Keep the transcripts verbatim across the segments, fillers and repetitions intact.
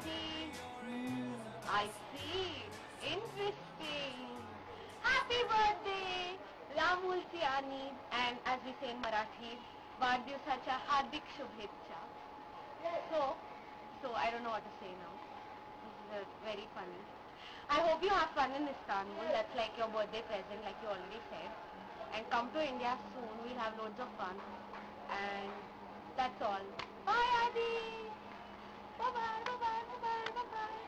Adi. Hmm, I see. Interesting. Happy birthday, Ramulciani, and as we say in Marathi, Vardivsacha Hardik Shubhechha. So, so I don't know what to say now. This is uh, very funny. I hope you have fun in Istanbul. That's like your birthday present, like you already said. And come to India soon. We'll have loads of fun. And that's all. Bye, Adi. Bye bye. Bye bye. Bye bye. Bye bye.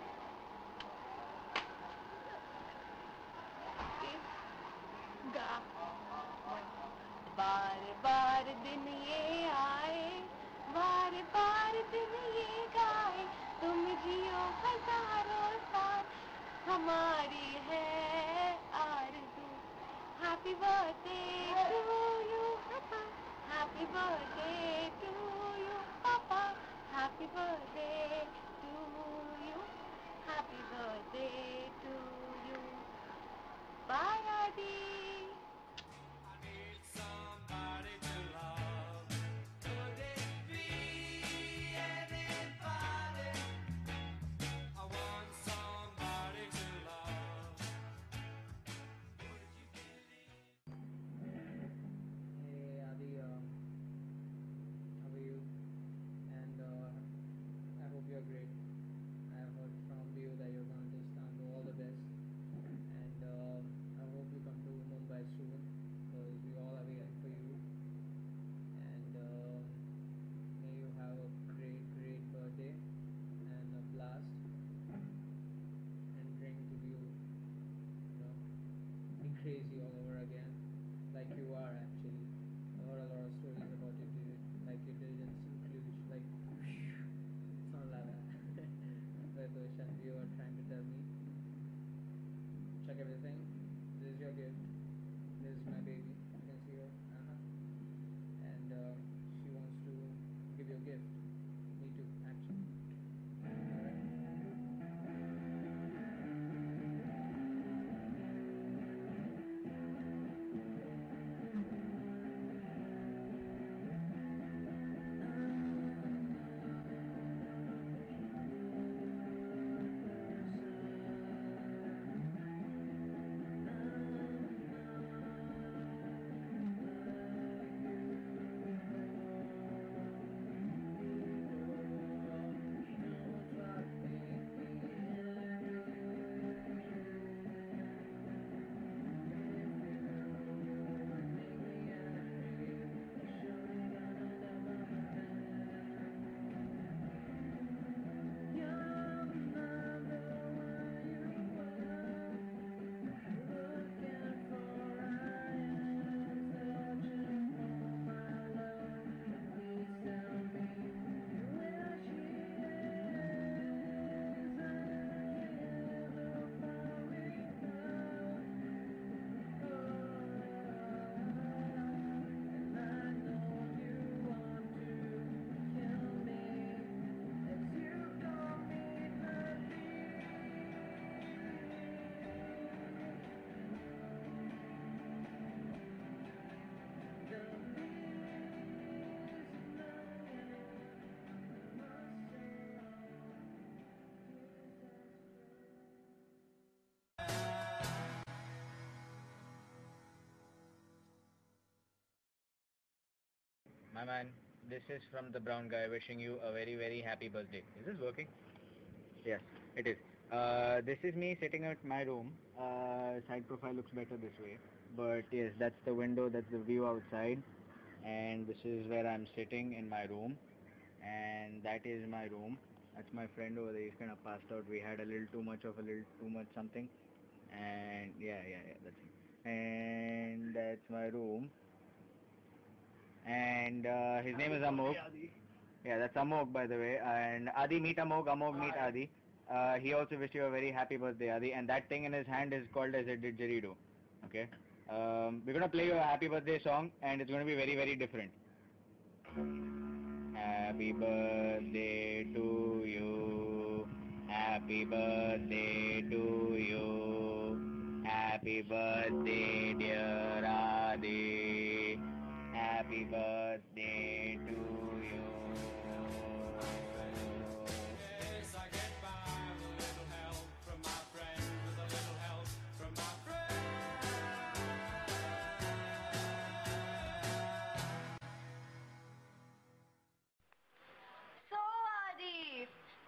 गा बार बार दिन ये आए, बार बार दिन ये गाए, तुम जियो हजारों साल, हमारी है आरज़ू. Happy birthday to you, Papa. Happy birthday to you, Papa. Happy birthday to you. Happy birthday to you. Bye, Adi. I need somebody to love. Could it be anybody? I want somebody to love. Would you believe? Hey Adi, uh, how are you? And uh, I hope you're great. I have heard from you that you're going to Istanbul. All the best. And uh, I hope you come to Mumbai soon, because we all are waiting for you. And uh, may you have a great, great birthday and a blast. And drink to you, you know, be crazy all over again, like you are actually. I heard a lot of stories about you, dude. Like you did in Cluj, like something like that. That's what Shanti you were trying to tell me. Check everything. This is your gift. This is my baby. You can see her. Uh-huh. And uh, she wants to give you a gift. Me too, actually. Alright. My man, this is from the brown guy wishing you a very very happy birthday. Is this working? Yes, it is. Uh, this is me sitting at my room. Uh, side profile looks better this way. But yes, that's the window, that's the view outside. And this is where I'm sitting in my room. And that is my room. That's my friend over there. He's kind of passed out. We had a little too much of a little too much something. And yeah, yeah, yeah, that's it. And that's my room. And uh, his name is Amok. Yeah, that's Amok, by the way. And Adi, meet Amok. Amok, meet Adi. Uh, he also wished you a very happy birthday, Adi. And that thing in his hand is called as a didgeridoo. Okay. Um, we're gonna play you a happy birthday song, and it's gonna be very, very different. Happy birthday to you. Happy birthday to you. Happy birthday, dear Adi. Happy birthday to you. Yes, I get by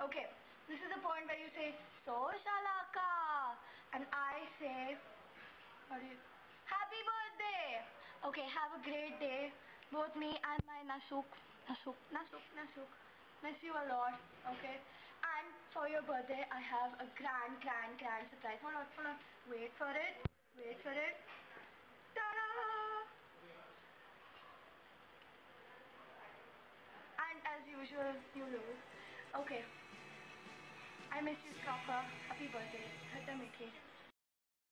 Okay, this is the point where you say, so Shalaka, and I say, what do you, happy birthday! Okay, have a great day, both me and my Nasuk, Nasuk, Nasuk, Nasuk, miss you a lot, okay? And for your birthday, I have a grand, grand, grand surprise. Hold on, hold on, wait for it, wait for it. Ta-da! And as usual, you lose. Okay. I miss you, Papa. Happy birthday. Hatta Mickey.